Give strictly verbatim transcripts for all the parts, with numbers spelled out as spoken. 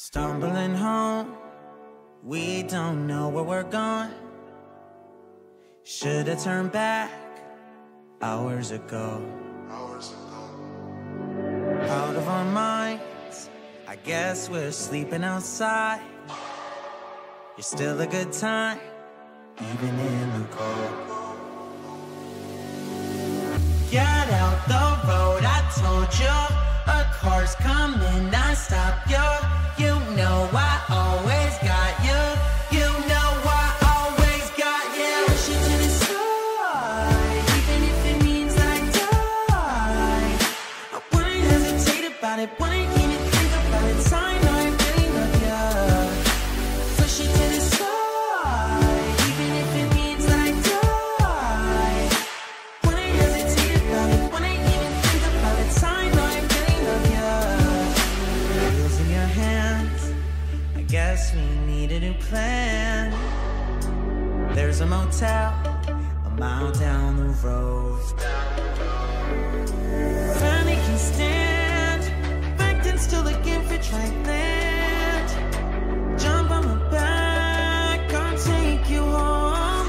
Stumbling home, we don't know where we're going. Should've turned back hours ago. Hours ago. Out of our minds, I guess we're sleeping outside. You're still a good time, even in the cold. Get out the road, I told you. A car's coming, I stop you. You know I always got you. You know I always got you. Push it to the side, even if it means I die. I wouldn't hesitate about it, wouldn't even think about it. Sign, I really love you. Push it to the side, even if it means that I die. Wouldn't hesitate about it, wouldn't even think about it. Sign, I really love you. Wheels in your hands, I guess we need a new plan. There's a motel a mile down the road. Finally can stand, back then still looking for dry land. Jump on my back, I'll take you home.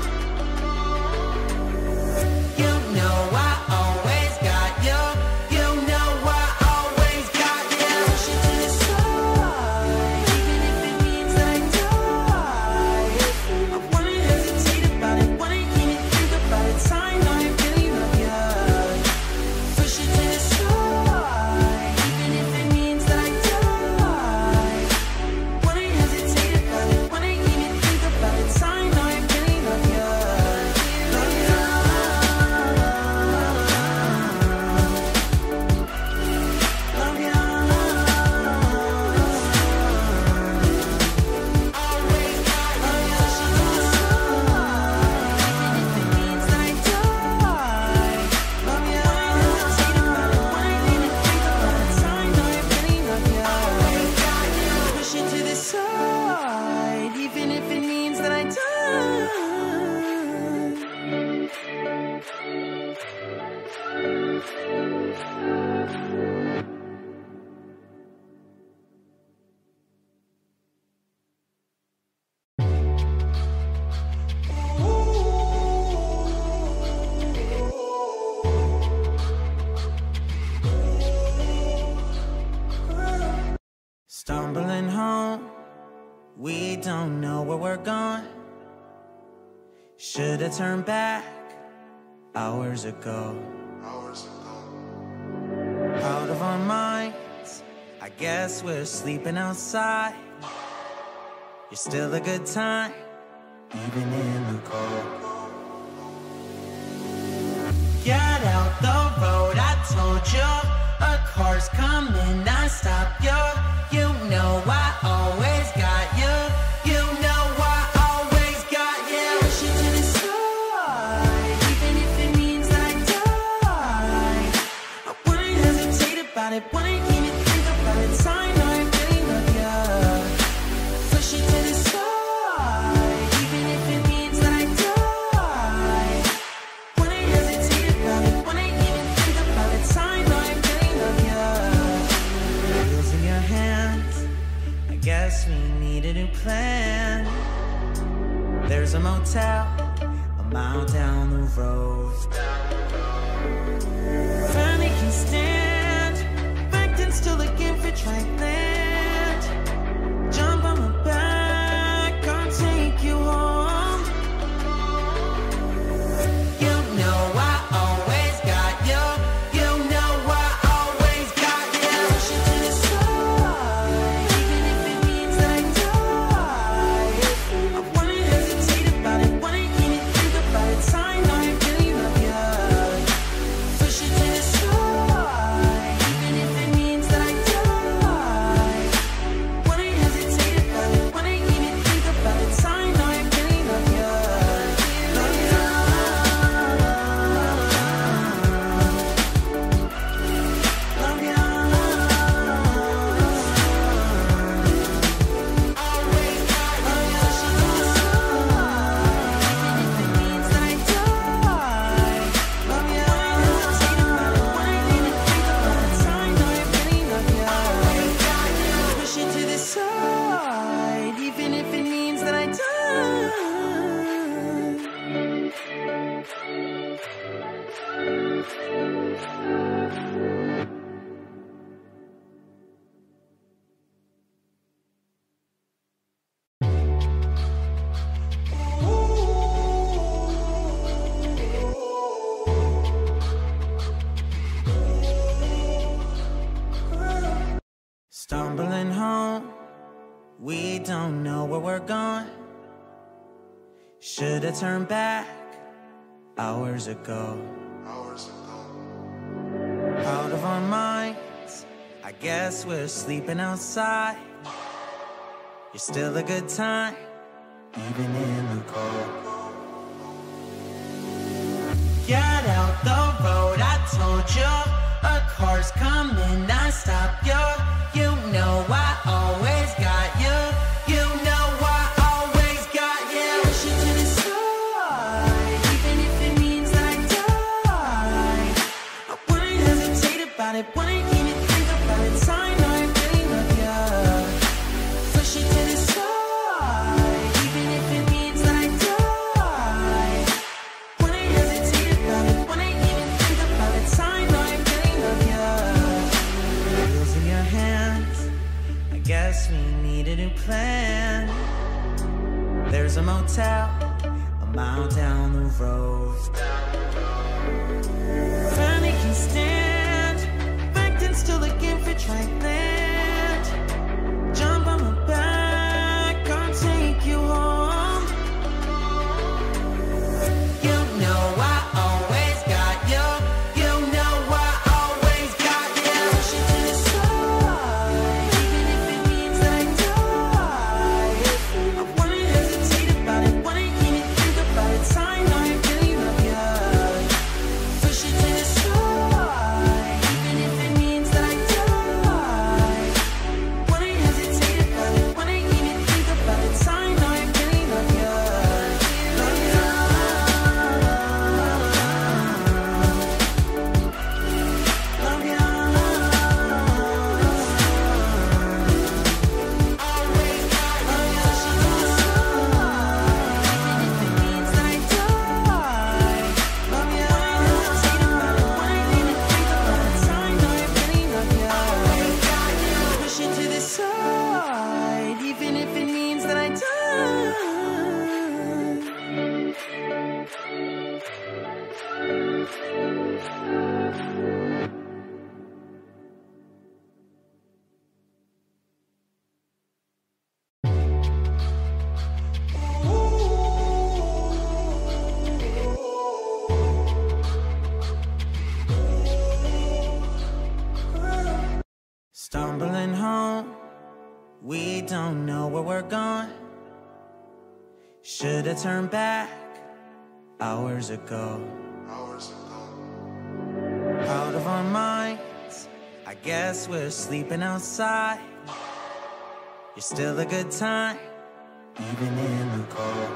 You know I always got you. You know I always got you. Push it to the side, even if it means that I die. I wouldn't hesitate about it, wouldn't even think about it. Sign, I really love you. Push it to the side, even if it means that I die. Wouldn't hesitate about it, wouldn't even think about it. Sign, I really love you. Love you. Love you. Always got you. Push it to the side, even if it means that I die. Love you. Wouldn't hesitate about it, wouldn't even think about it. Sign, I really love you. Always got you. Push it to the side, even if it means that I die. Stumbling home, we don't know where we're going. Should've turned back hours ago. Hours ago. Out of our minds, I guess we're sleeping outside. You're still a good time, even in the cold. Get out the road, I told you. A car's coming, I stop you. You know I always got you. You know I always got you. Push it to the side, even if it means that I die. I wouldn't hesitate about it, wouldn't even think about it. Sign, I really love you. Push it to the side, even if it means that I die. Wouldn't hesitate about it, wouldn't even think about it. Sign, I really love you. Wheels in your hands, I guess we need a new plan. There's a motel a mile down the road. Finally can stand, back then still looking for dry land. Jump on my back, I'll take you home. You know I always got you. You know I always got you. Push it to the side, even if it means that I die. I wouldn't hesitate about it, wouldn't even think about it. Sign, I really love you. Push it to the side, even if it means that I die. Should've turned back hours ago. Hours ago. Out of our minds, I guess we're sleeping outside. You're still a good time, even in the cold. Get out the road, I told you. A car's coming, I stop you. You know I always got you. You know I always got you. Push it to the side, even if it means that I die. I wouldn't hesitate about it, wouldn't even think about it. I know I really love you. Push it to the side, even if it means that I die. Wouldn't hesitate about it, wouldn't even think about it. I know I really love you. Wheels in your hands, I guess we need a new plan. There's a motel a mile down the road. Finally can stand, backed and still looking for track land. Jump on my back, I'll take you home. You know I always got you. You know I always got you. Push it to the side, even if it means that I die. I wouldn't hesitate about it, wouldn't even think about it. I know I really love you. Push it to the side, even if it means that I die. Wouldn't hesitate about it, wouldn't even think about it. I know I really love you. Love you. Love you. Always got you. Push it to the side, even if it means that I die. Love you. Wouldn't hesitate about it, wouldn't even think about it. I know I really love you. Always got you. Push it to the side, even if it means that I die. Stumbling home, we don't know where we're going. Should've turned back hours ago. Hours ago. Out of our minds, I guess we're sleeping outside. You're still a good time, even in the cold.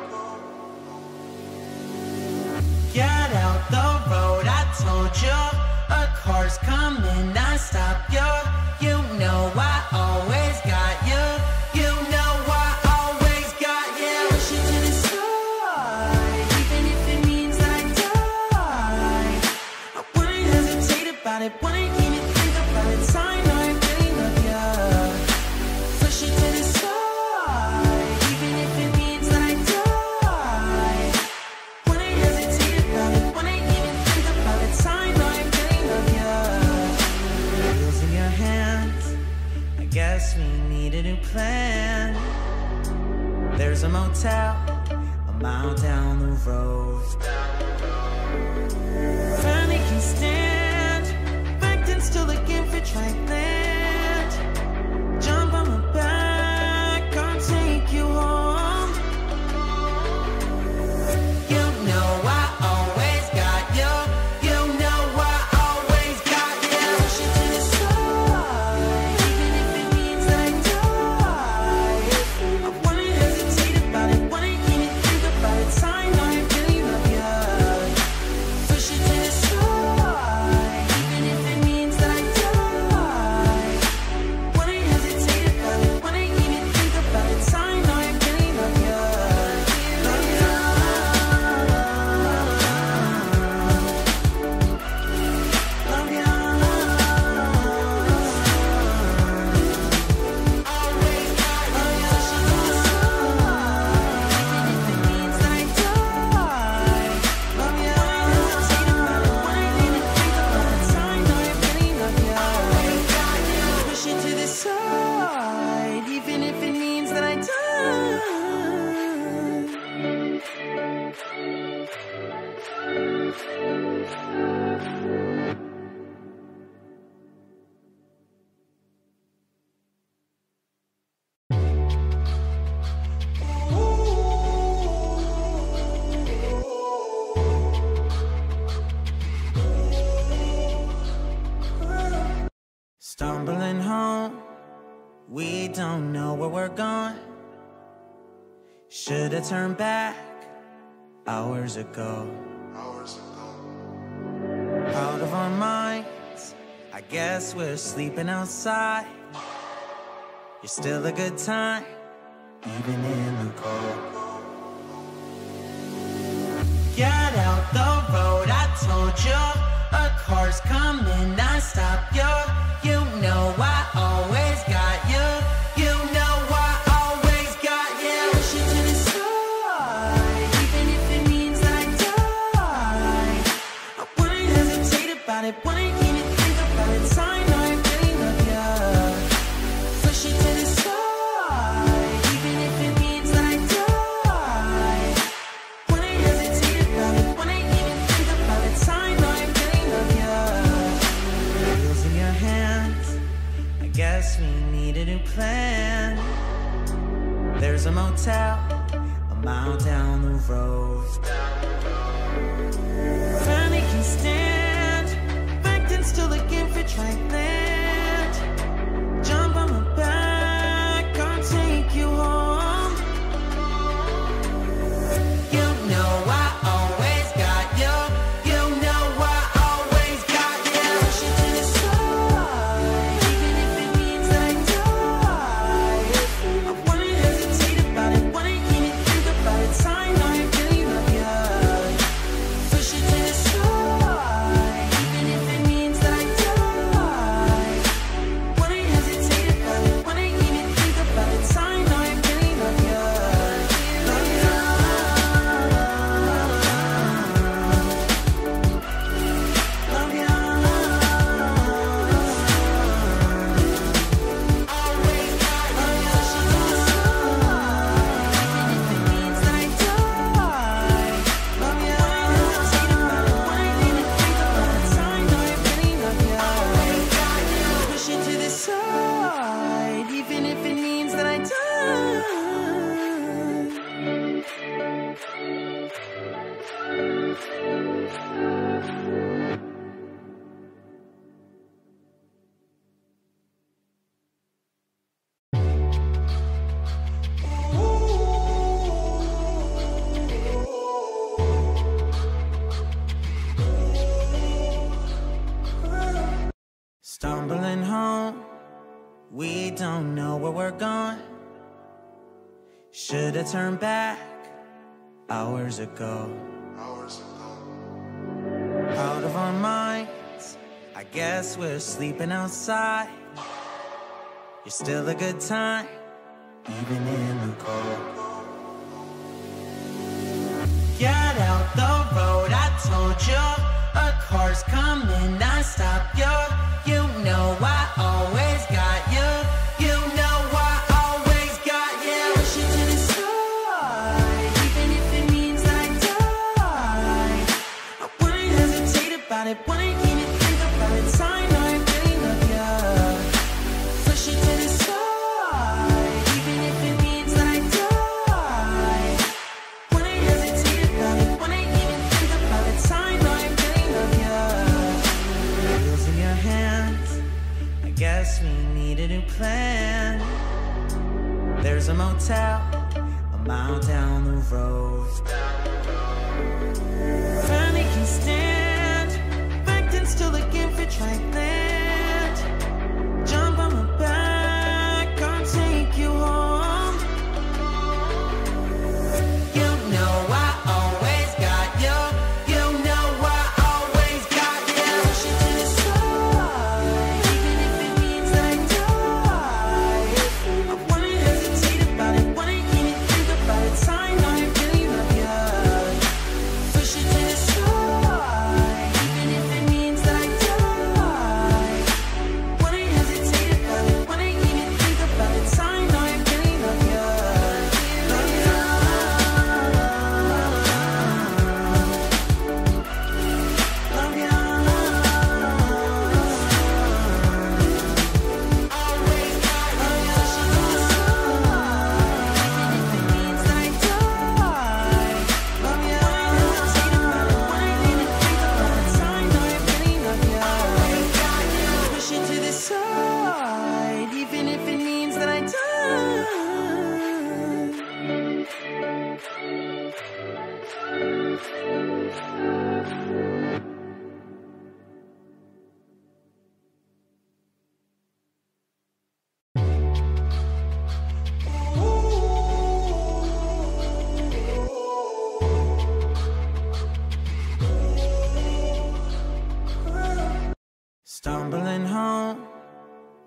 Get out the road, I told you. A car's coming, I stop you. You know I always got you. You know I always got you. Push it to the side, even if it means that I die. I wouldn't hesitate about it, wouldn't even think about it. I know I really love you. Push it to the side, even if it means that I die. Wouldn't hesitate about it, wouldn't even think about it. I know I really love you. Wheels in your hands, I guess we need a new plan. There's a motel a mile down the road. Finally can stand, backed and still looking for track land. Jump on my back, I'll take you home. You know I always got you. You know I always got you. Push it to the side, even if it means that I die. I wouldn't hesitate about it, wouldn't even think about it. I know I really love you. Push it to the side, even if it means that I die. where we're going. Should've turned back hours ago. Hours ago. Out of our minds, I guess we're sleeping outside. You're still a good time, even in the cold. Get out the road, I told you. A car's coming, I stop you. You know I always got you. You know I always got you. Push you to the side, even if it means that I die. I wouldn't hesitate about it, wouldn't even think about it. So I know I really love you. Push you to the side, even if it means that I die. Wouldn't hesitate about it, wouldn't even think about it. So I know I really love you. Wheels in your hands, I guess we need a new plan. There's a motel a mile down the road. Finally can stand, back then still looking for dry land. Jump on my back, I'll take you home. You know I always got you. You know I always got you. Push you to the side, even if it means that I die. I wouldn't hesitate about it, wouldn't even think about it. So I know I really love you. Push you to the side, even if it means that I die. Wouldn't hesitate about it, wouldn't even think about it. So I know I really love you. Love you. Love you. Always got you. Push you to the side, even if it means that I die. Love you. Wouldn't hesitate about it, wouldn't even think about it. So I know I really love you. Always got you. Push you to the side, even if it means that I die. Stumbling home, we don't know where we're going. Should've turned back hours ago. Hours ago. Out of our minds, I guess we're sleeping outside. You're still a good time, even in the cold. Get out the road, I told you. A car's coming, I stop you. You know I always got you. You know I always got you. Push you to the side, even if it means that I die. I wouldn't hesitate about it, wouldn't even think about it. So I know I really love you. Push you to the side, even if it means that I die. Wouldn't hesitate about it, wouldn't even think about it. So I know I really love you. Wheels in your hands, I guess we need a new plan. There's a motel a mile down the road. Finally can stand, back then still looking for dry land. Jump on my back, I'll take you home. You know I always got you. You know I always got you. Push you to the side, even if it means that I die. I wouldn't hesitate about it, wouldn't even think about it. So I know I really love you.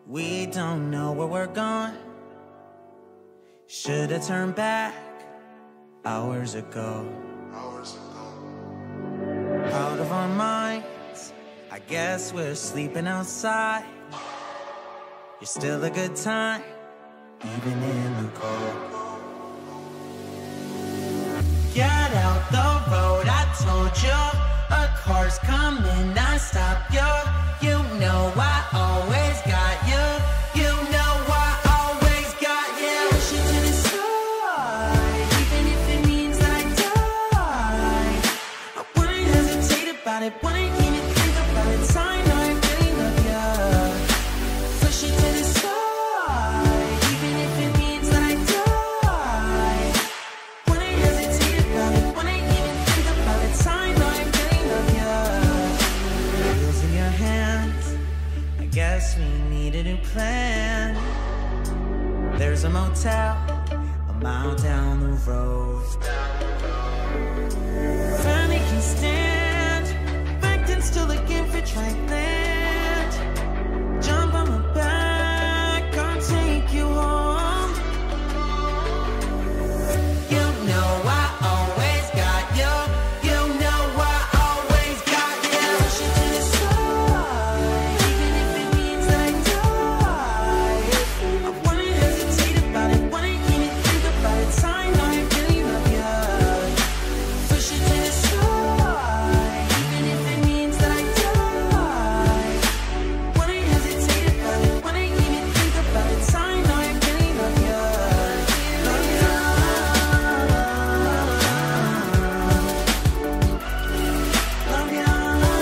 We don't know where we're going. Should've turned back hours ago. Hours ago. Out of our minds, I guess we're sleeping outside. You're still a good time, even in the cold. Get out the road, I told you. A car's coming, I stop you. You know I always got you. You know I always got you. Push it to the side, even if it means that I die. I wouldn't hesitate about it, wouldn't even think about it. I know I really love you. Push it to the side, even if it means that I die. Wouldn't hesitate about it, wouldn't even think about it. I know I really love you. Wheels in your hands, I guess we need a new plan. There's a motel a mile down the road. Finally can stand, backed and still looking for dry land. Jump on my back, I'll take you home. You know I always got you. You know I always got you. Push it to the side, even if it means that I die. I wouldn't hesitate about it, wouldn't even think about it. I know I really love you. Push it to the side, even if it means that I die. Wouldn't hesitate about it, wouldn't even think about it. I know I really love you. Love you. Love you.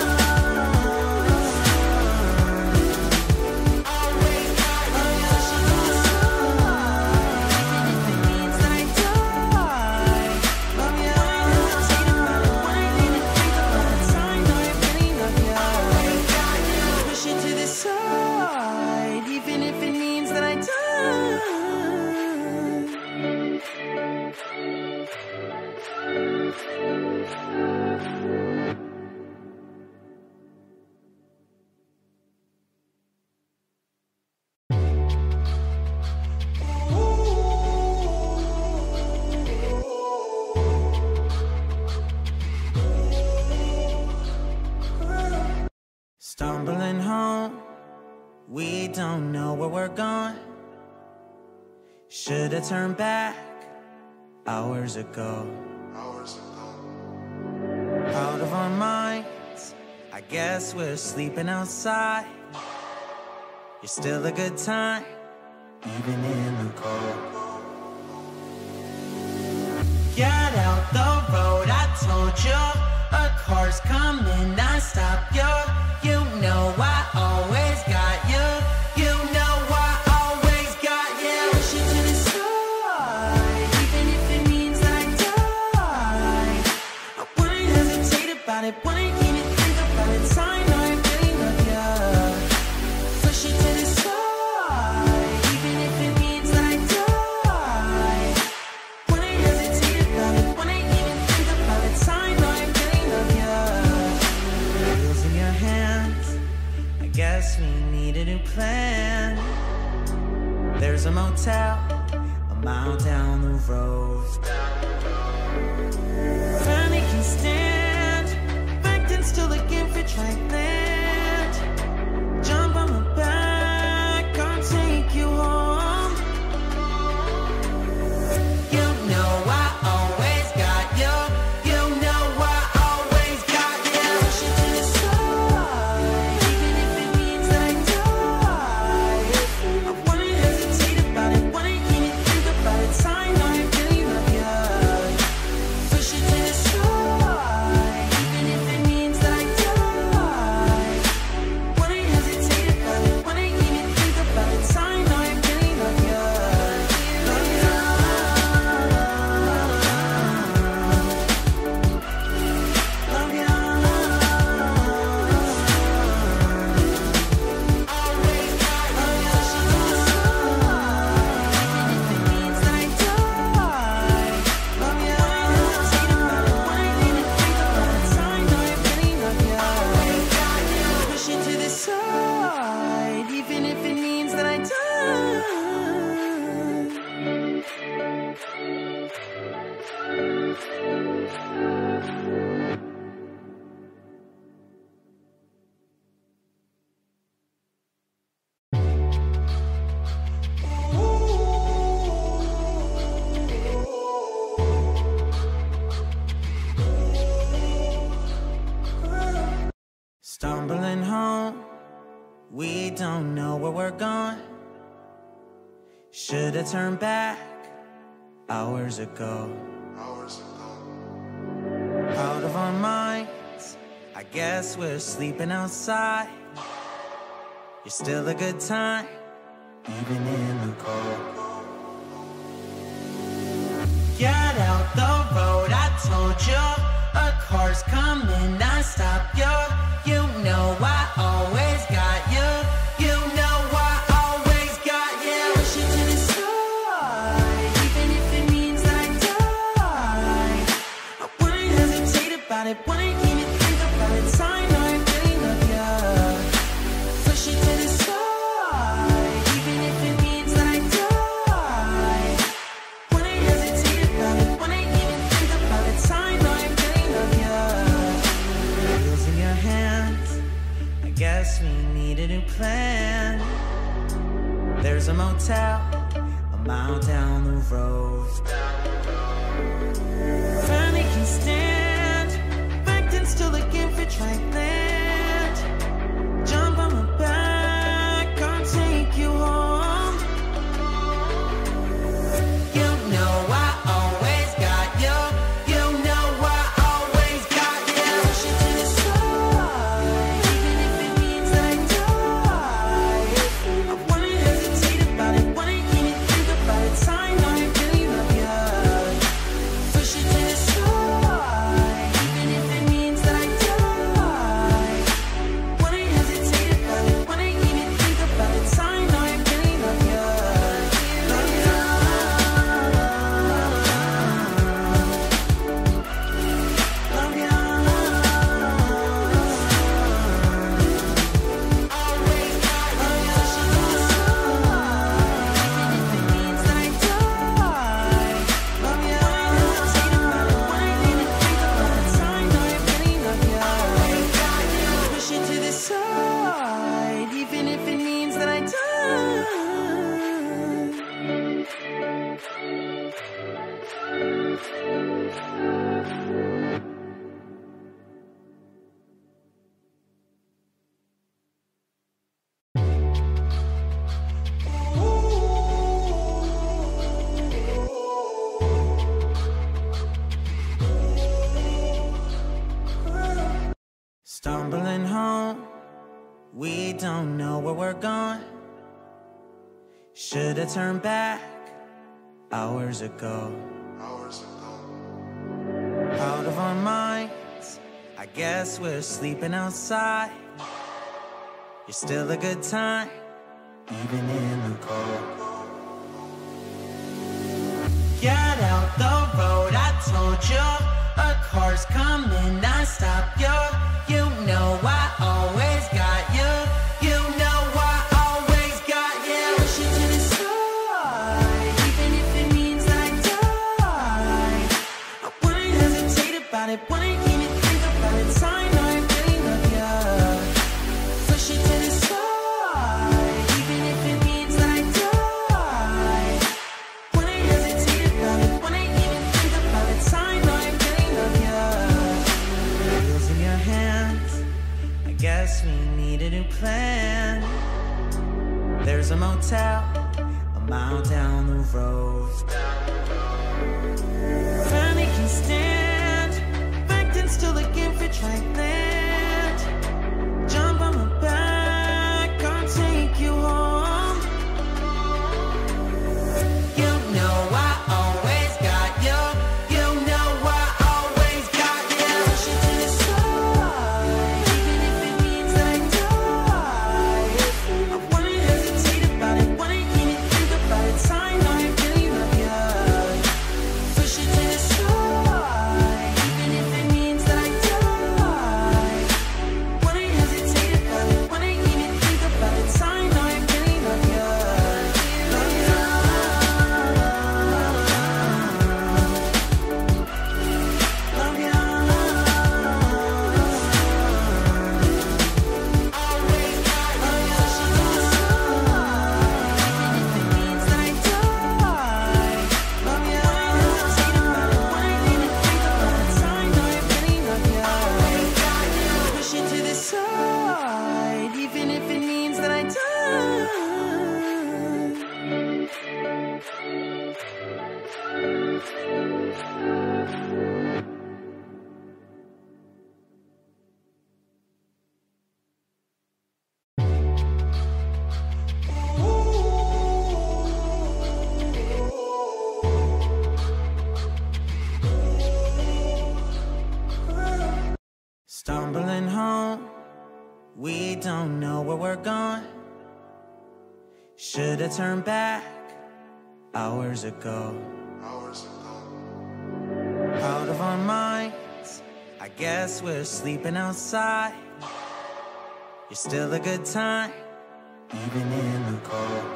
Always got you. Push it to the side, even if it means that I die. Love you. Hesitate about it, wouldn't even think about it. I know I really love you. Always got you. Push it to the side, even if it means that I die. Stumbling home, we don't know where we're going. Should've turned back hours ago. Hours ago. Out of our minds, I guess we're sleeping outside. You're still a good time, even in the cold. Get out the road, I told you. A car's coming, I stop you. You know I always got you. You know I always got you. Push it to the side, even if it means that I die. I wouldn't hesitate about it, wouldn't even think about it. I know I really love you. Push it to the side, even if it means that I die. Wouldn't hesitate about it, wouldn't even think about it. I know I really love you. Wheels in your hands, I guess we need a new plan. There's a motel a mile down the road. Finally can stand, backed and still looking for dry land. Jump on my back, I'll take you home. You know I always got you. You know I always got you. Push it to the side, even if it means that I die. I wouldn't hesitate about it, wouldn't even think about it. I know I really love you. don't know where we're going. Should've turned back hours ago. Hours ago. Out of our minds, I guess we're sleeping outside. You're still a good time, even in the cold. Get out the road, I told you. A car's coming, I stop you. You know I always got you. You know I always got you. Push it to the side, even if it means that I die. I wouldn't hesitate about it, wouldn't even think about it. I know I really love you. Push it to the side, even if it means that I die. Wouldn't hesitate about it, wouldn't even think about it. I know I really love you. Wheels in your hands, I guess we need a new plan. There's a motel a mile down the road. Finally can stand, backed and still looking for dry land. Jump on my back, I'll take you home. You know I always got you. You know I always got you. Push it to the side, even if it means that I die. I wouldn't hesitate about it, wouldn't even think about it. I know I really love you. Push it to the side, even if it means that I die. Wouldn't hesitate about it, wouldn't even think about it. I know I really love you. Love you. Love you. Always got you. Push it to the side, even if it means that I die. Love you. Wouldn't hesitate about it, wouldn't even think about it. I know I really love you. Always got you. Push it to the side, even if it means that I die. Stumbling home, we don't know where we're going. Should've turned back hours ago. Hours ago. Out of our minds, I guess we're sleeping outside. You're still a good time, even in the cold. Get out the road, I told you. A car's coming, I stop you. You know I always got you. You know I always got you. Push it to the side, even if it means that I die. I wouldn't hesitate about it, wouldn't even think about it. I know I really love you. Push it to the side, even if it means that I die. Wouldn't hesitate about it, wouldn't even think about it. I know I really love you. Wheels in your hands, I guess we need a new plan. There's a motel a mile down the road. Finally can stand, backed and still looking for dry land. Jump on my back, I'll take you home. You know I always got you. You know I always got you. Push it to the side, even if it means that I die. I wouldn't hesitate about it, wouldn't even think about it. I know I really love you. Push it to the side. Stumbling home, we don't know where we're going. Should've turned back hours ago. Hours ago. Out of our minds, I guess we're sleeping outside. You're still a good time, even in the cold.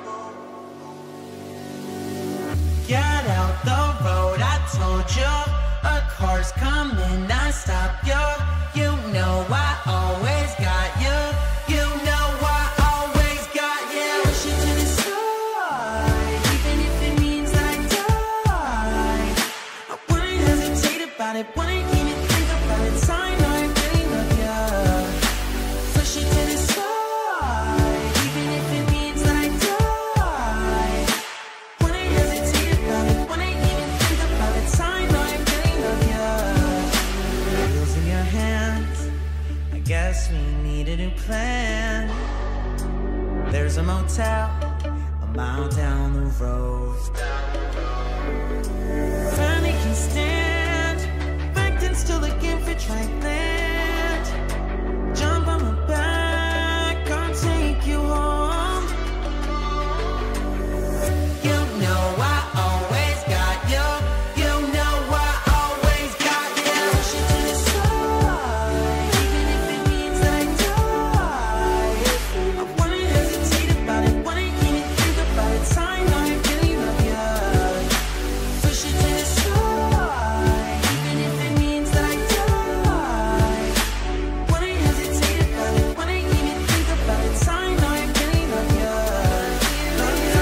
Get out the road, I told you. A car's coming, I stop you. You know I always got you. You know I always got you. Push it to the side, even if it means that I die. I wouldn't hesitate about it, wouldn't even think about it. I know I really love you. Push it to the side, even if it means that I die. Wouldn't hesitate about it, wouldn't even think about it. I know I really love you. Wheels in your hands, I guess we need a new plan. There's a motel a mile down the road. Finally can stand, backed and still looking for dry land. Jump on my back, I'll take you home. You know I always got you. You know I always got you. Push it to the side, even if it means that I die. I wouldn't hesitate about it, wouldn't even think about it. I know I really love you. Push it to the side, even if it means that I die. Wouldn't hesitate about it, wouldn't even think about it. I know I really love you. Love you.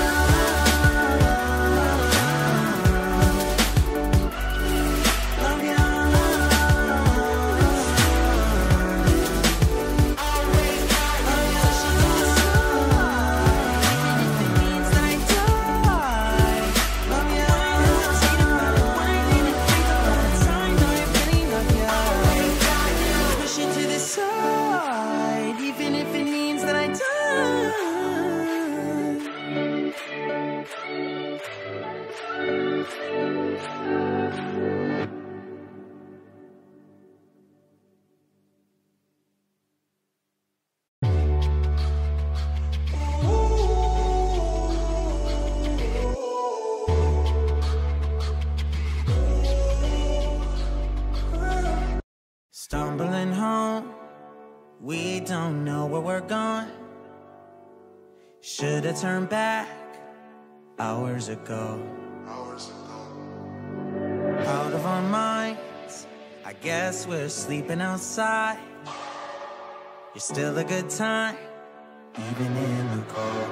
Love you. Always got you. Push it to the side, even if it means that I die. Love you. Wouldn't hesitate about it, wouldn't even think about it. I know I really love you. Always got you. Push it to the side, even if it means that I die. Stumbling home, we don't know where we're going. Should've turned back hours ago. Hours ago. Out of our minds, I guess we're sleeping outside. You're still a good time, even in the cold.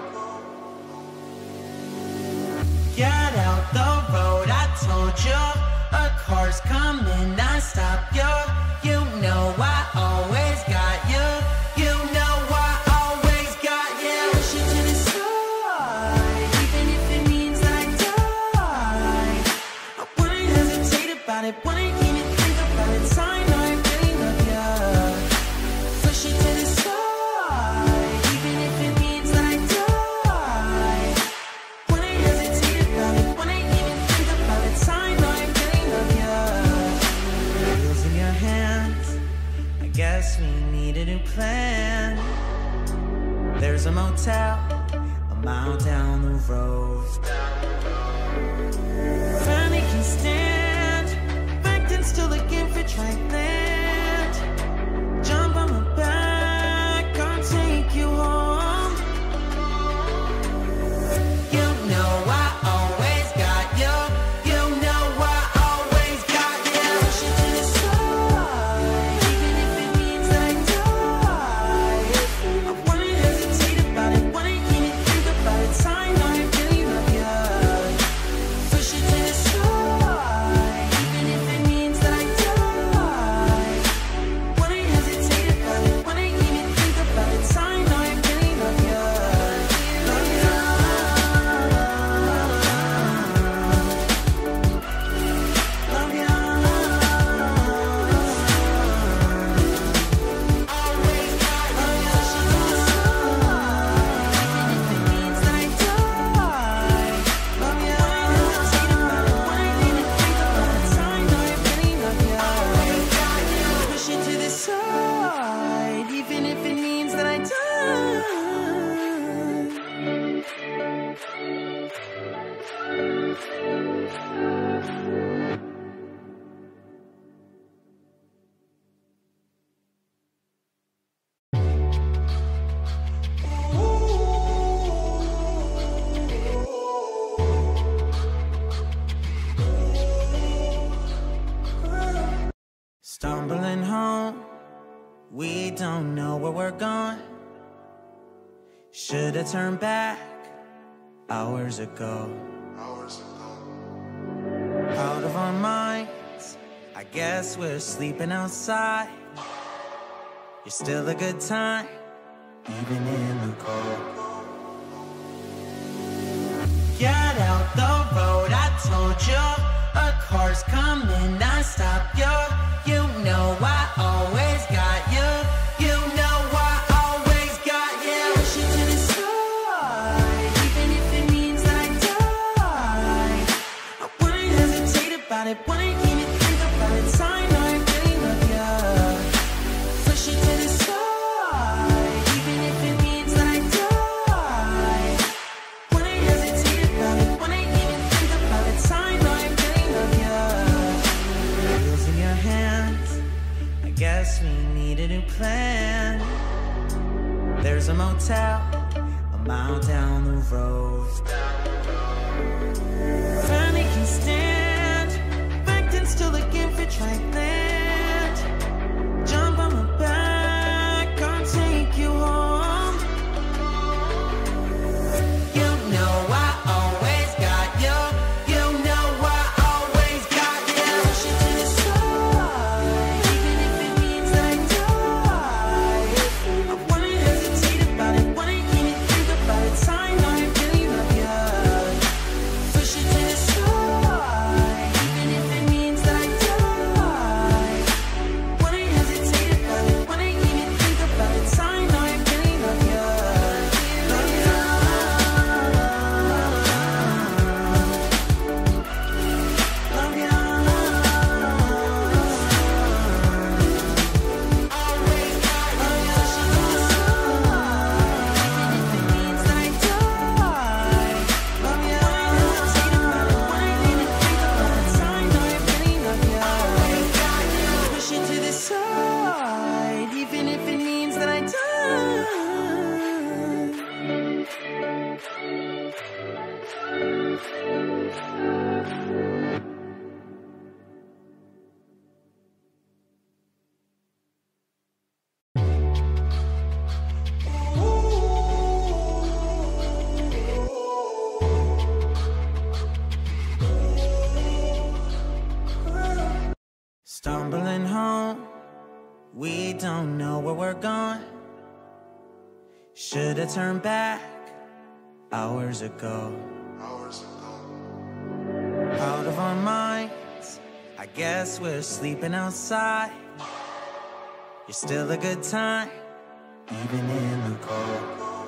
Get out the road, I told you. A car's coming, I stop you. You know I always got you. You know I always got you. Push it to the side, even if it means that I die. I wouldn't hesitate about it, wouldn't even think about it. I know I really love you. Push it to the side, even if it means that I die. Wouldn't hesitate about it, wouldn't even think about it. I know I really love you. Wheels in your hands, I guess we need a new plan. There's a motel a mile down the road. Finally can stand, backed and still looking for dry land. Jump on my back, I'll take you home. You know I always got you. You know I always got you. Push it to the side, even if it means that I die. I wouldn't hesitate about it, wouldn't even think about it. I know I really love you. Push it to the side. Stumbling home, we don't know where we're going. Should've turned back hours ago. Hours ago. Out of our minds, I guess we're sleeping outside. You're still a good time, even in the cold. Get out the road, I told you. A car's coming, I stop you. You know I always got you. You know I always got you. Push you to the side, even if it means that I die. I wouldn't hesitate about it, wouldn't even think about it. Sign, I really love you. Push you to the side, even if it means that I die. Wouldn't hesitate about it, wouldn't even think about it. Sign, I really love you. Wheels in your hands, I guess we need a new plan. There's a motel a mile down the road. Finally can stand, backed and still looking for track land. Jump on my back, I'll take you home. You know I always got you. You know I always got you. Push you to the side, even if it means that I die. I wouldn't hesitate about it, wouldn't even think about it. Sign, I really love you. Push you to the side, even if it means that I die. Wouldn't hesitate about it, wouldn't even think about it. Sign, I really love you. Love you. Love you. Always got you. Push you to the side, even if it means that I die. Love you. Wouldn't hesitate about it, wouldn't even think about it. Sign, I really love you. Always got you. Push you to the side, even if it means that I die. Stumbling home, we don't know where we're going. Should've turned back hours ago. Hours ago. Out of our minds, I guess we're sleeping outside. You're still a good time, even in the cold.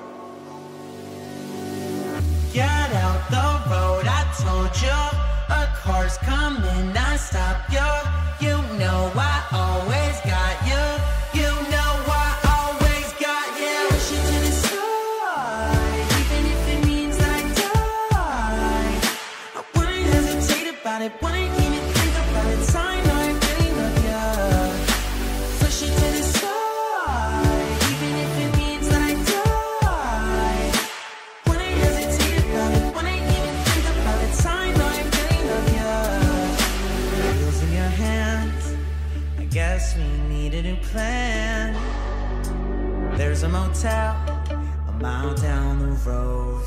Get out the road, I told you. A car's coming, I stop you. You know I always got you. You know I always got you. Push you to the side, even if it means that I die. I wouldn't hesitate about it, wouldn't even think about it. Sign, I really love you. Push you to the side, even if it means that I die. Wouldn't hesitate about it, wouldn't even think about it. Sign, I really love you. Wheels in your hands, I guess we need a new plan. There's a motel a mile down the road.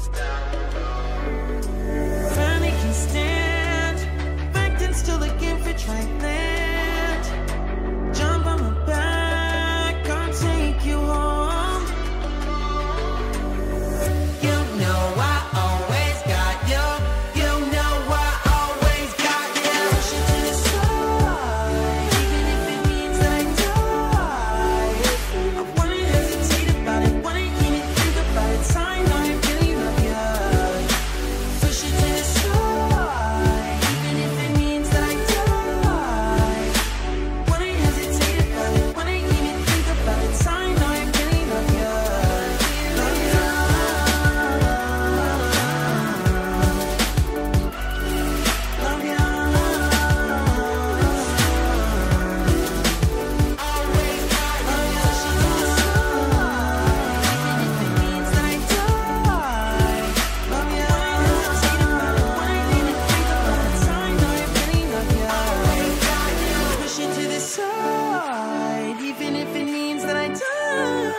Finally can stand, backed and still looking for track land. Jump on my back, I'll take you home. You know I always got you. You know I always got you. Push you to the side, even if it means that I die. I wouldn't hesitate about it, wouldn't even think about it. Sign, I really love you. Push you to the side, even if it means that I die. even if it means that I die.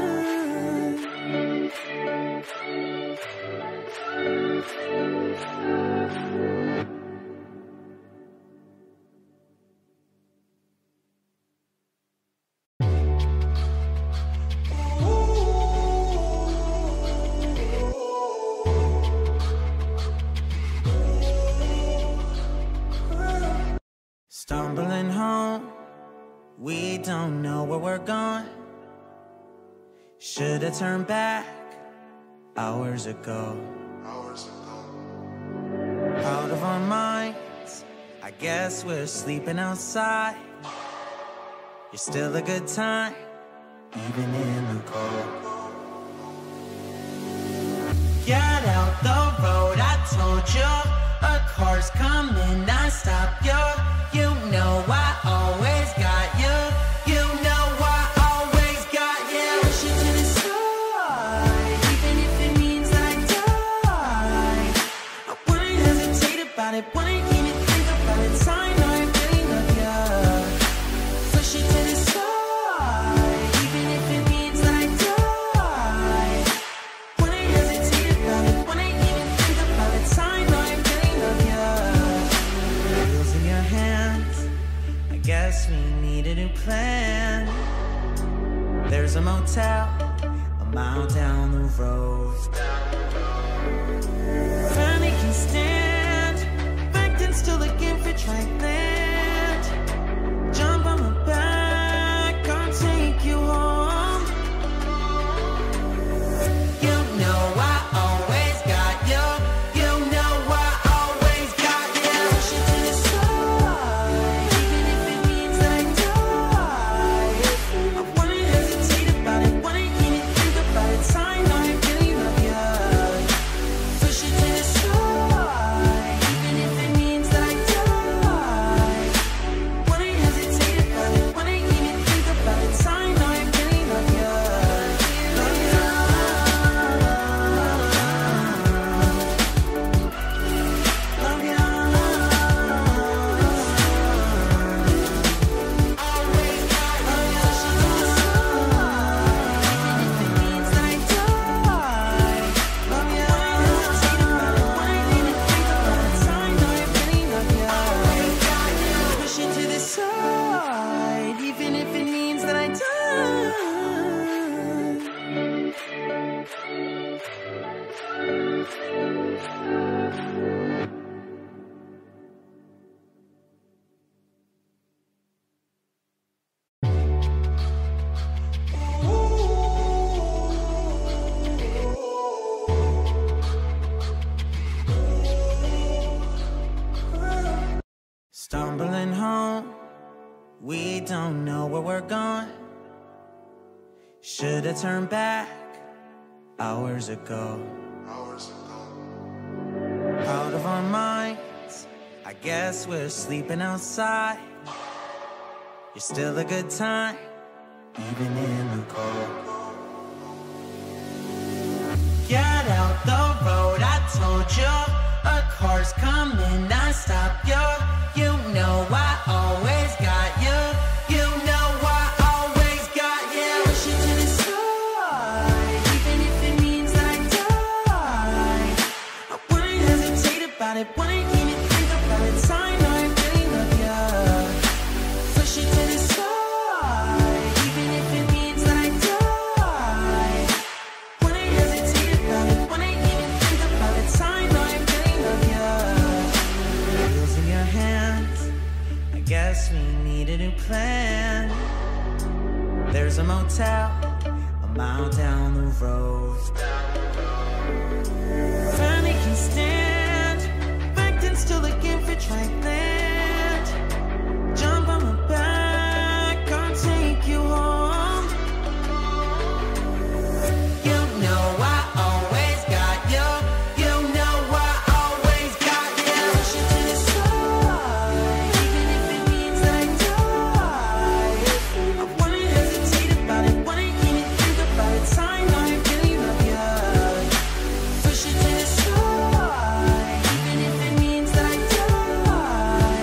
Stumbling home, we don't know where we're going. Should've turned back hours ago. Hours ago. Out of our minds, I guess we're sleeping outside. You're still a good time, even in the cold. Get out the road, I told you. A car's coming, I stop you. You know I always got you. You know I always got you. Push it to the side, even if it means that I die. I wouldn't hesitate about it, wouldn't even think about it. I know I really love you. Push it to the side, even if it means that I die. Wouldn't hesitate about it, wouldn't even think about it. I know I really love you. Wheels in your hands, I guess we need a new plan. There's a motel a mile down the road. Finally can stand, back then still looking for track land. Jump on my back, I'll take you home. You know I always got you. You know I always got you. Push it to the side, even if it means that I die. I wouldn't hesitate about it, wouldn't even think about it. I know I really love you. Push it to the side, even if it means that I die. Wouldn't hesitate about it, wouldn't even think about it. I know I really love you. Love you. Love you. Always got you. Push it to the side, even if it means that I die. Love you. Wouldn't hesitate about it, wouldn't even think about it. I know I really love you. Always got you. Push it to the side, even if it means that I die. Stumbling home, we don't know where we're going. Should've turned back hours ago. Hours ago. Out of our minds, I guess we're sleeping outside. You're still a good time, even in the cold. Get out the road, I told you. A car's coming, I stop you. You know I always got you. You know I always got you. Push it to the side, even if it means that I die. I wouldn't hesitate about it, wouldn't even think about it. I know I really love you. Push it to the side, even if it means that I die. Wouldn't hesitate about it, wouldn't even think about it. I know I really love you. Wheels in your hands, I guess we need a new plan. There's a motel a mile down the road. Finally can stand, back then still looking for track land. Jump on my back, I'll take you home. You know I always got you. You know I always got you. Push it to the side, even if it means that I die. I wouldn't hesitate about it, wouldn't even think about it. I know I really love you. Push it to the side, even if it means that I die.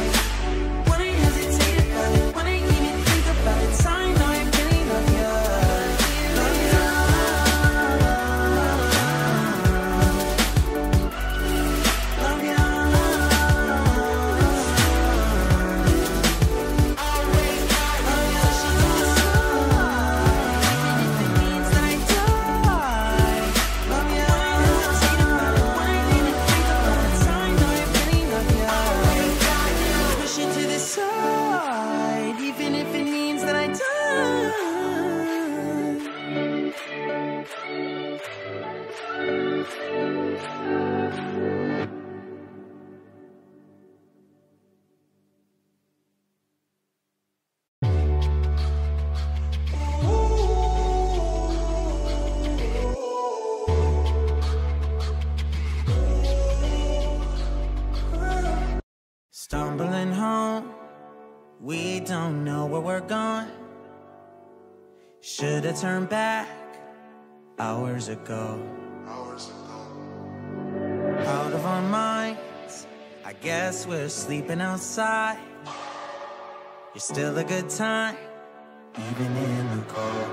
gone. Should've turned back hours ago. Hours ago. Out of our minds, I guess we're sleeping outside. You're still a good time, even in the cold.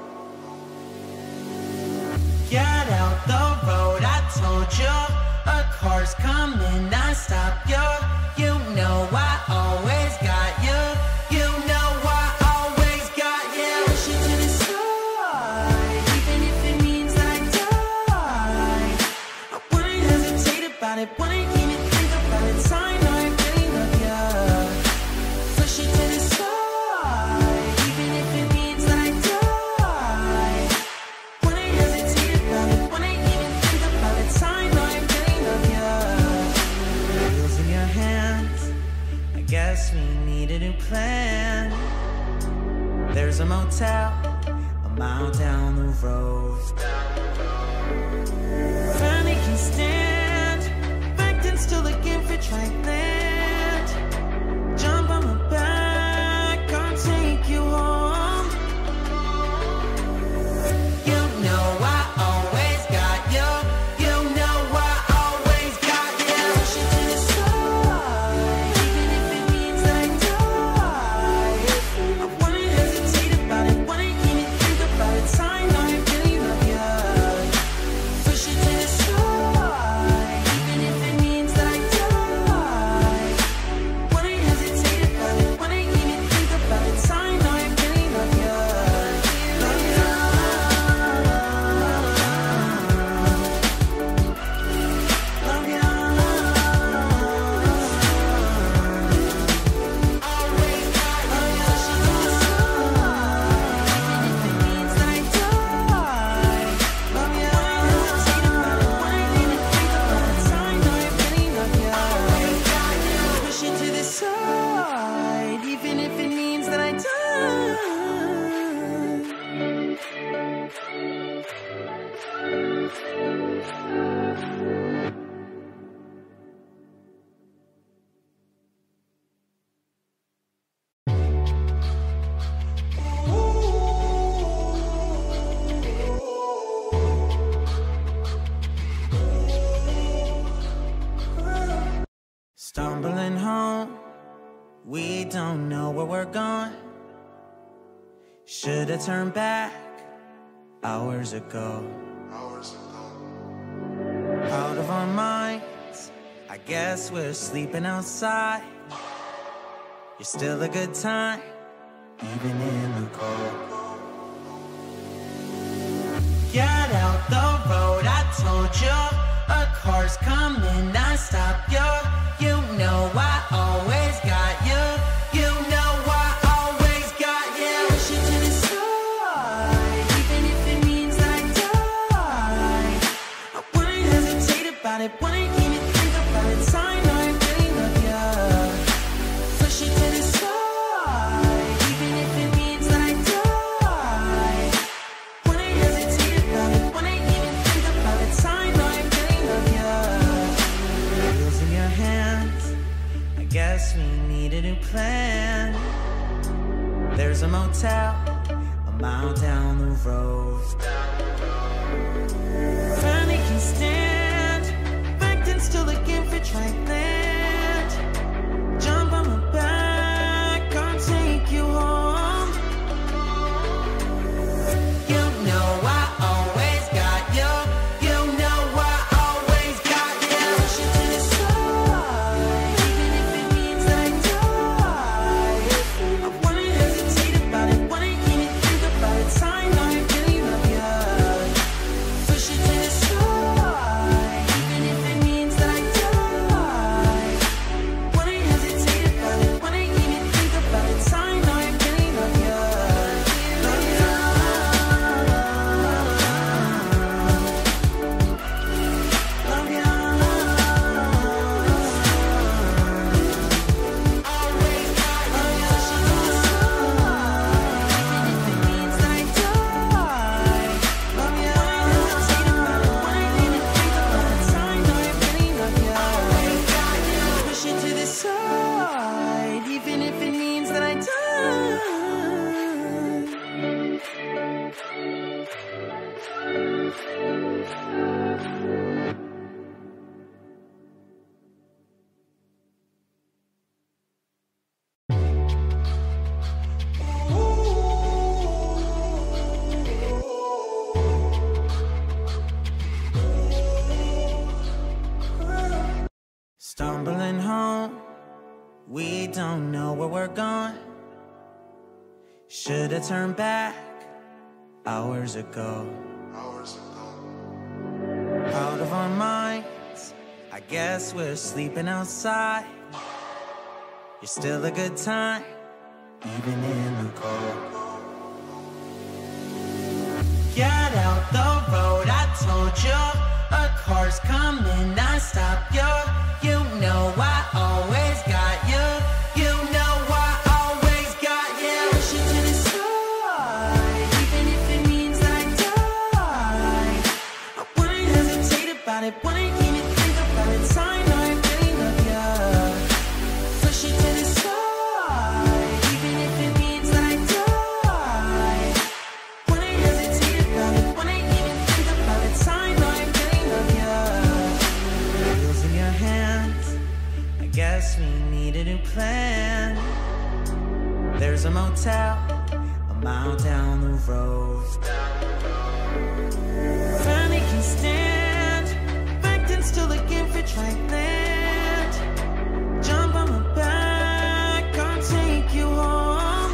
Get out the road, I told you. A car's coming, I stop you. You know I always got you. You know I always got you. Push you to the side, even if it means that I die. I wouldn't hesitate about it, wouldn't even think about it. I know I really love you. Push you to the side, even if it means that I die. Wouldn't hesitate about it, wouldn't even think about it. I know I really love you. Wheels in your hands, I guess we need a new plan. There's a motel a mile down the road. Finally can stand, backed and still looking for dry land. Jump on my back, I'll take you home. You know I always got you. You know I always got you. Push you to the side, even if it means that I die. I wouldn't hesitate about it, wouldn't even think about it. I know I really love you. Push you to the side, even if it means that I die. Wouldn't hesitate about it, wouldn't even think about it. I know I really love you. Love you. Love you. Always got you. Push you to the side, even if it means that I die. Love you. Hesitate about it, wouldn't even think about it. I know I really love you. Always got you. Push you to the side, even if it means that I die. Stumbling home, we don't know where we're going. Should've turned back hours ago. Hours ago. Out of our minds, I guess we're sleeping outside. You're still a good time, even in the cold. Get out the road, I told you. A car's coming, I stop you. You know I always got you. You know I always got you. Push you to the side, even if it means that I die. I wouldn't hesitate about it, wouldn't even think about it. I know I really love you. Push you to the side, even if it means that I die. Wouldn't hesitate about it, wouldn't even think about it. I know I really love you. Wheels in your hands, I guess we need a new plan. There's a motel a mile down the road. Finally can stand, backed and still looking for dry land. Jump on my back, I'll take you home. You know I always got you. You know I always got you. Push you to the side, even if it means that I die. I wouldn't hesitate about it, wouldn't even think about it. I know I really love you. Push you to the side, even if it means that I die. Should've turned back hours ago. Hours ago. Out of our minds, I guess we're sleeping outside. You're still a good time, even in the cold. Get out the road, I told you. A car's coming, I stop you. You know I always got you. You know I always got you. Push it to the side, even if it means that I die. I wouldn't hesitate about it, wouldn't even think about it. I know I really love you. Push it to the side, even if it means that I die. Wouldn't hesitate about it, wouldn't even think about it. I know I really love you. Wheels in your hands, I guess we need a new plan. There's a motel a mile down the road. Finally can stand, backed and still looking for dry land. Jump on my back, I'll take you home.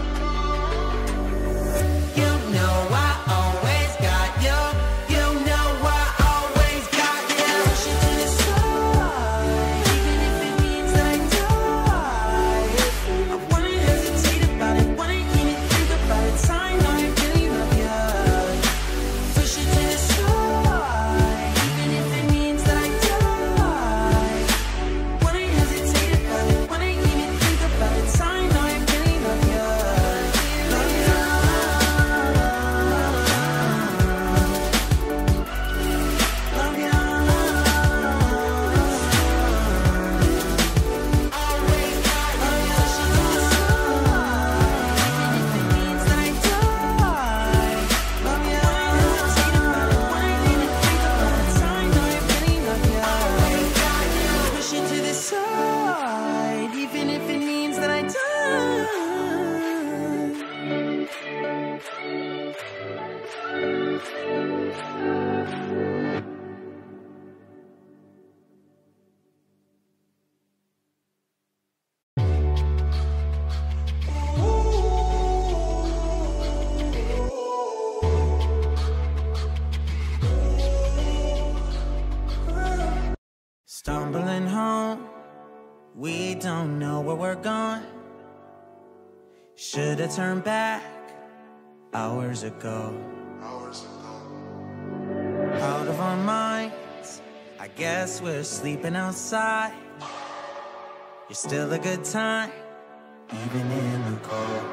You know I always got you. You know I always got you. Push it to the side, even if it means that I die. I wouldn't hesitate about it, wouldn't even think about it. I know I really love you. Push it to the side, even if it means that I die. Wouldn't hesitate about it, wouldn't even think about it. I know I really love you. Love you. Love you. Always got you. Push it to the side, even if it means that I die. Love you. Wouldn't hesitate about it, wouldn't even think about it. I know I really love you. Always got you. Push it to the side, even if it means that I die. Stumbling home, we don't know where we're going. Should've turned back hours ago. Hours ago. Out of our minds, I guess we're sleeping outside. You're still a good time, even in the cold.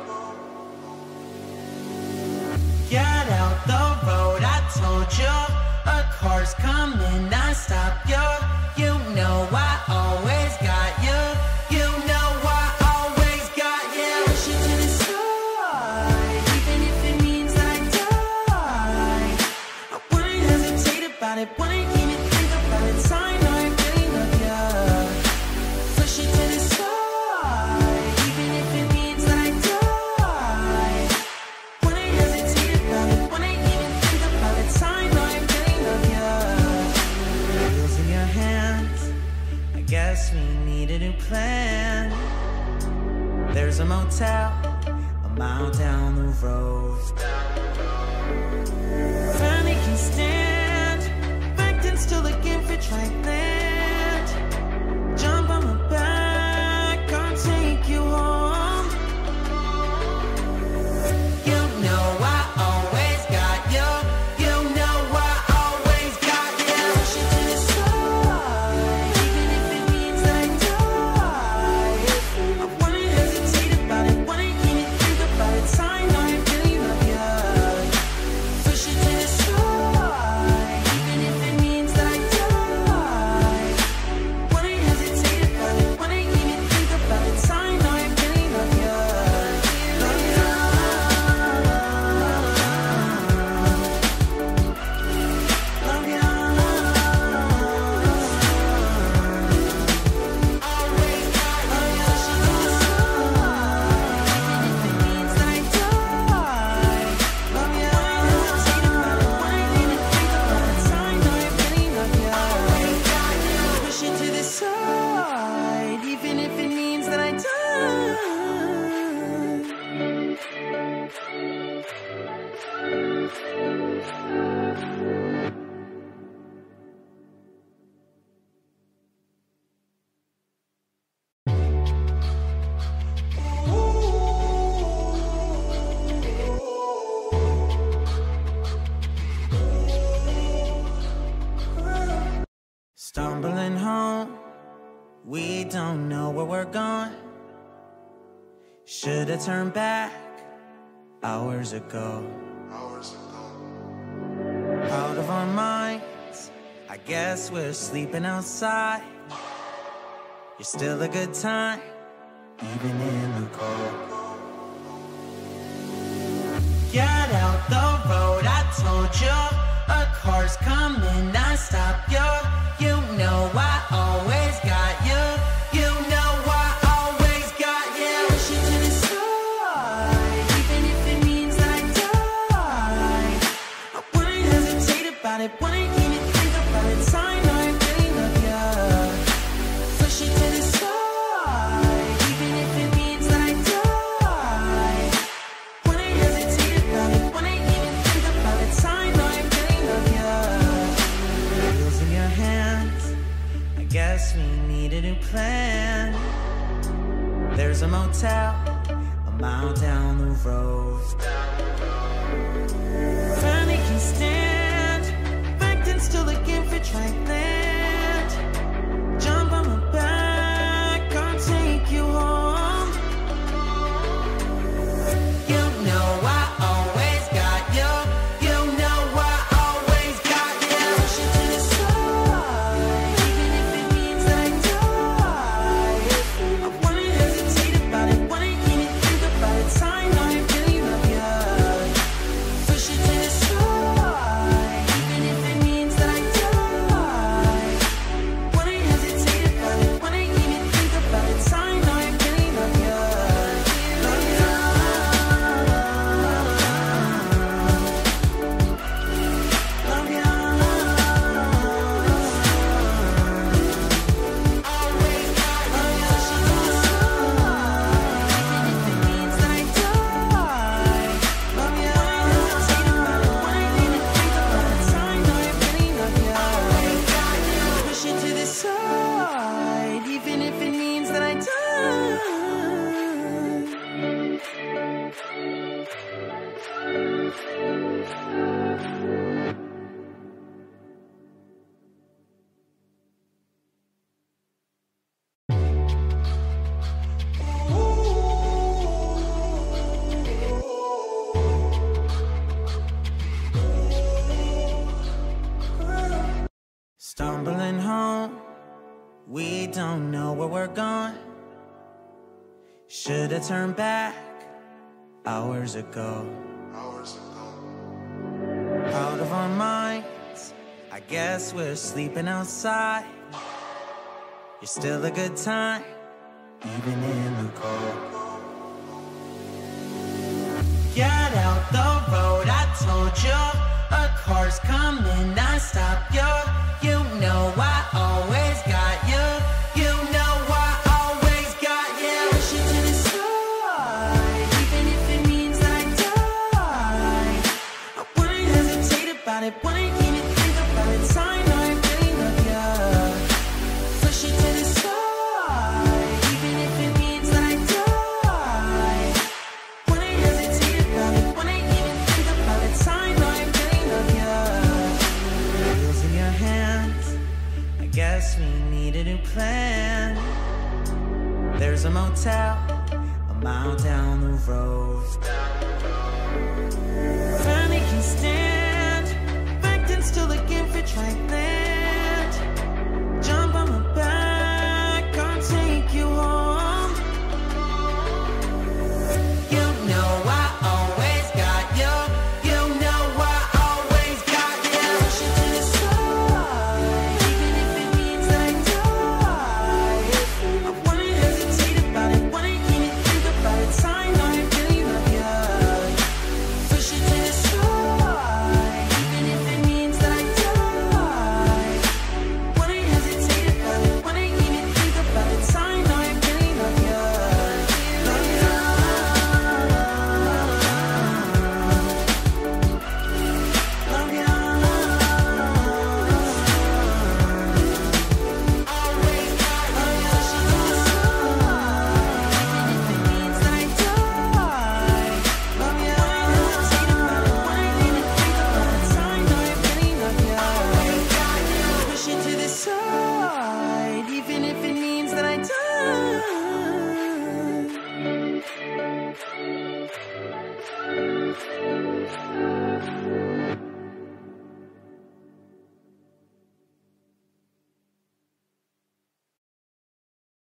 Get out the road, I told you. A car's coming, I stop you. You know I always got you. You know I always got you. Push it to the side, even if it means that I die. I wouldn't hesitate about it, wouldn't even think about it. I know I really love you. Push it to the side, even if it means that I die. Wouldn't hesitate about it, wouldn't even think about it. I know I really love you. Wheels in your hands, I guess we need a new plan. There's a motel a mile down the road. Finally can stand, backed and still looking for dry land. Jump on my back, I'll take you home. You know I always got you. You know I always got you. Push it to the side, even if it means that I die. I wouldn't hesitate about it, wouldn't even think about it. I know I really love you. Push it to the side, even if it means that I die. don't know where we're going. Should've turned back hours ago. Hours ago. Out of our minds, I guess we're sleeping outside. You're still a good time, even in the cold. Get out the road, I told you. A car's coming, I stop you. You know I always got you. You know I always got you. Push you to the side, even if it means that I die. I wouldn't hesitate about it, wouldn't even think about it. I know I really love you. Push you to the side, even if it means that I die. Wouldn't hesitate about it, wouldn't even think about it. I know I really love you. Wheels in your hands, I guess we need a new plan. There's a motel a mile down the road. Finally can stand, backed and still looking for dry land. Jump on my back, I'll take you home. You know I always got you. You know I always got you. Push you to the side, even if it means that I die. I wouldn't hesitate about it, wouldn't even think about it. I know I really love you. Push you to the side, even if it means that I die. Wouldn't hesitate about it, wouldn't even think about it. I know I really love you. Love you. Love you. Always got you. Push you to the side, even if it means that I die. Love you. Wouldn't hesitate about it, wouldn't even think about it. I know I really love you. Always got you. Push you to the side, even if it means that I die. Stumbling home, we don't know where we're going. Should've turned back hours ago. Hours ago. Out of our minds, I guess we're sleeping outside. You're still a good time, even in the cold. Get out the road, I told you. A car's coming, I stop you. You know I always got you. You know I always got you. Push you to the side, even if it means that I die. I wouldn't hesitate about it, wouldn't even think about it. I know I really love you. Push you to the side, even if it means that I die. Wouldn't hesitate about it, wouldn't even think about it. I know I really love you. Wheels in your hands, I guess we need a new plan. There's a motel a mile down the road.